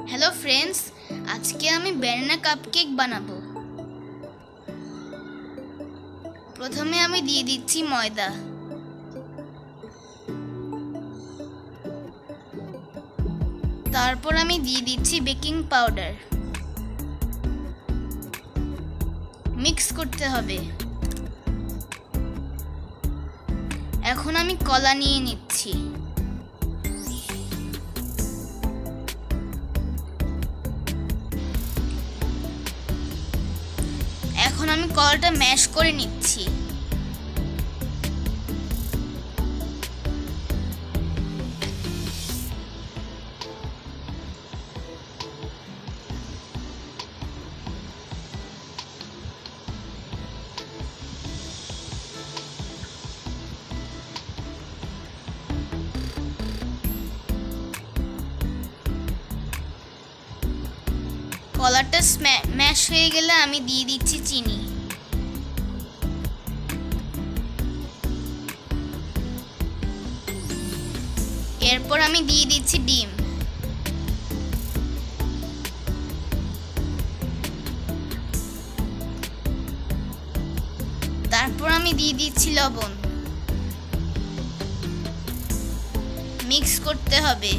Hello friends, आज के आमी ব্যানানা কাপকেক বানাবো। প্রথমে আমি দিয়ে দিচ্ছি ময়দা, তারপর আমি দিয়ে দিচ্ছি বেকিং পাউডার। মিক্স করতে হবে। এখন আমি কলা নিয়ে নিচ্ছি। এখন আমি কলাটা ম্যাশ করে নিচ্ছি। কলাটা ম্যাশ হয়ে গেলে আমি দিয়ে দিচ্ছি চিনি। এরপর আমি দিয়ে দিচ্ছি ডিম। তারপর আমি দিয়ে দিচ্ছি লবণ। মিক্স করতে হবে।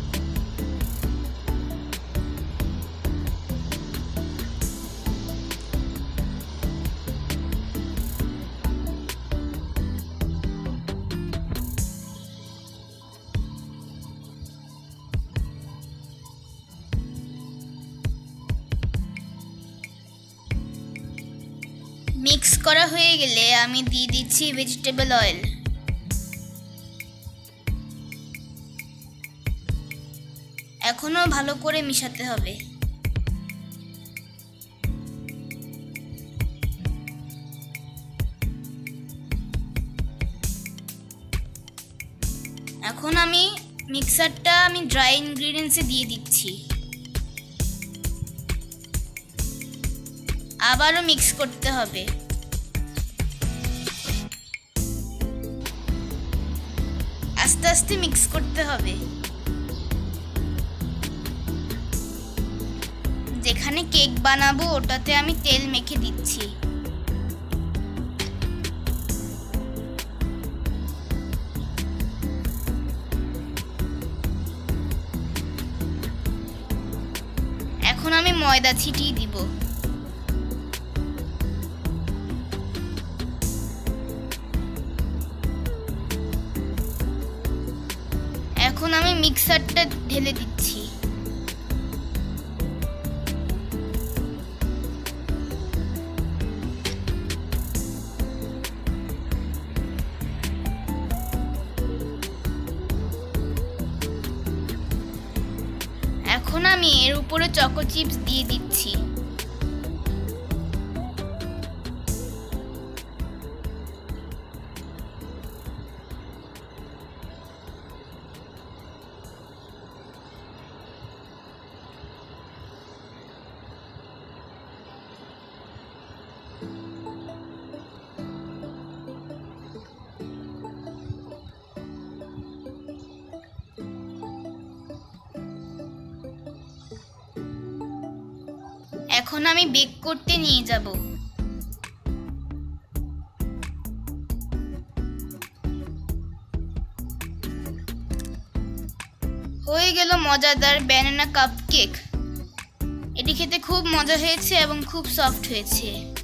মিক্স করা হয়ে গেলে আমি দিয়ে দিচ্ছি ভেজিটেবল অয়েল। এখনো ভালো করে মিশাতে হবে। এখন আমি মিক্সারটা ড্রাই ইনগ্রেডিয়েন্টসে দিয়ে দিচ্ছি। আবারও মিক্স করতে হবে। আস্তে আস্তে মিক্স করতে হবে। যেখানে কেক বানাবো ওটাতে আমি তেল মেখে দিচ্ছি। এখন আমি ময়দা ছিটিয়ে দিব। এখন আমি মিক্সারটা ঢেলে দিচ্ছি। এখন আমি এর উপরে চকো চিপস দিয়ে দিচ্ছি। এখন আমি বেক করতে নিয়ে যাব। হয়ে গেল মজাদার ব্যানানা কাপকেক। এটি খেতে খুব মজা হয়েছে এবং খুব সফট হয়েছে।